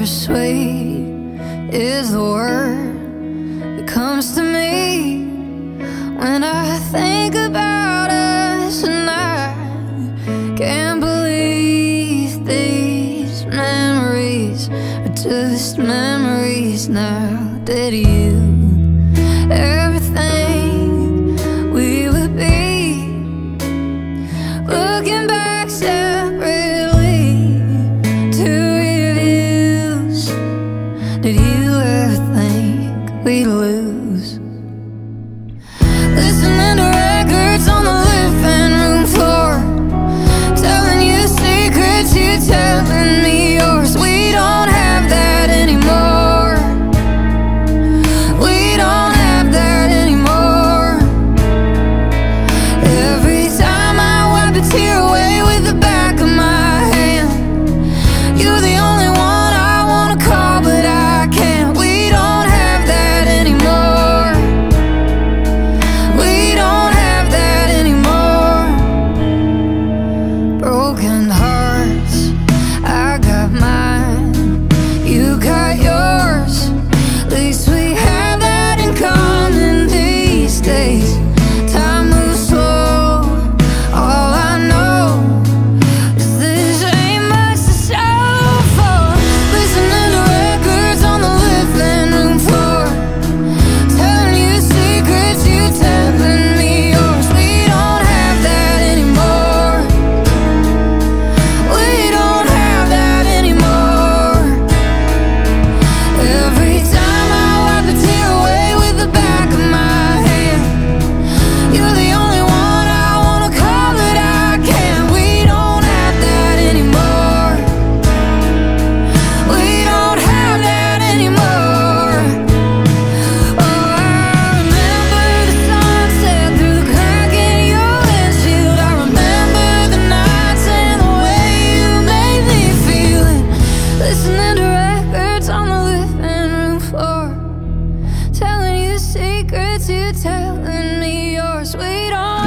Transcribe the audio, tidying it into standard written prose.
bittersweet is the word that comes to me when I think about us, and I can't believe these memories are just memories now. That you, everything we would be, looking back separately to reviews. Did you ever think we'd lose? Listening to records on the living room floor, telling you secrets, you telling me yours. We don't have that anymore. We don't have that anymore. Every time I wipe a tear away with the back of my hand, you're the only one I wanna call, but I can't. We don't have that anymore. We don't have that anymore. Broken hearts, I got mine, you got yours. At least we have that in common these days. Time moves slow, all I know is this ain't much to show for. Listening to records on the living room floor, telling you secrets, you telling me yours. We don't have that anymore. We don't have that anymore. Every time I wipe a tear away with the back of my hand, you're the only one I wanna call, but I can't. We don't have that anymore. We don't have that anymore. Oh, I remember the sunset through the crack in your windshield. I remember the nights and the way you made me feel it. Listening to records on the living room floor, telling you secrets, you telling me yours. We don't